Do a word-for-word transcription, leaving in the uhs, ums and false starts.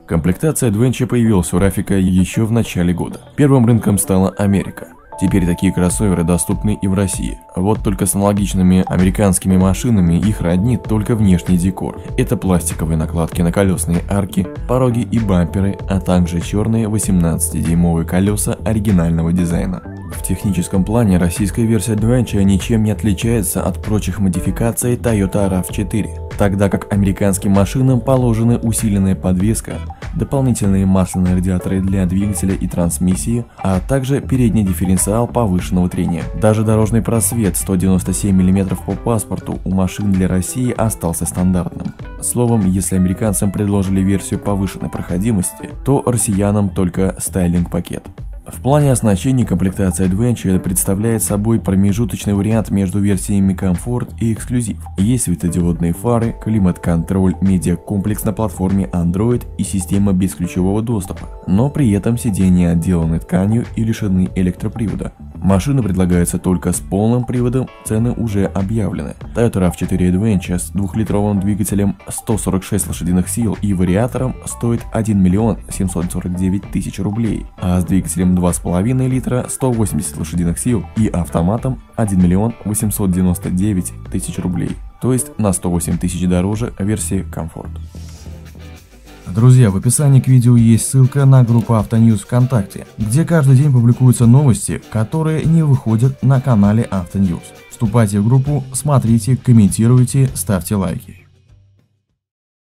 Комплектация Adventure появилась у Рафика еще в начале года. Первым рынком стала Америка. Теперь такие кроссоверы доступны и в России. Вот только с аналогичными американскими машинами их роднит только внешний декор. Это пластиковые накладки на колесные арки, пороги и бамперы, а также черные восемнадцатидюймовые колеса оригинального дизайна. В техническом плане российская версия Adventure ничем не отличается от прочих модификаций Toyota рав четыре, тогда как американским машинам положены усиленная подвеска, дополнительные масляные радиаторы для двигателя и трансмиссии, а также передний дифференциал повышенного трения. Даже дорожный просвет сто девяносто семь миллиметров по паспорту у машин для России остался стандартным. Словом, если американцам предложили версию повышенной проходимости, то россиянам только стайлинг-пакет. В плане оснащения комплектация Adventure представляет собой промежуточный вариант между версиями Комфорт и Эксклюзив. Есть светодиодные фары, климат-контроль, медиакомплекс на платформе Android и система бесключевого доступа, но при этом сиденья отделаны тканью и лишены электропривода. Машина предлагается только с полным приводом, цены уже объявлены. Toyota рав четыре Adventure с двухлитровым двигателем сто сорок шесть лошадиных сил и вариатором стоит один миллион семьсот сорок девять тысяч рублей, а с двигателем два с половиной литра сто восемьдесят лошадиных сил и автоматом один миллион восемьсот девяносто девять тысяч рублей, то есть на сто восемь тысяч дороже версии Комфорт. Друзья, в описании к видео есть ссылка на группу Автоньюз ВКонтакте, где каждый день публикуются новости, которые не выходят на канале Автоньюз. Вступайте в группу, смотрите, комментируйте, ставьте лайки.